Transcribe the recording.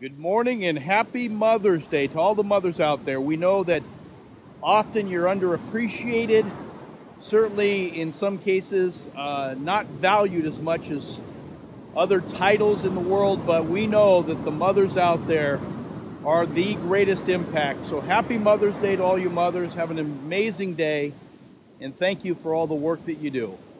Good morning and happy Mother's Day to all the mothers out there. We know that often you're underappreciated, certainly in some cases not valued as much as other titles in the world, but we know that the mothers out there are the greatest impact. So happy Mother's Day to all you mothers. Have an amazing day, and thank you for all the work that you do.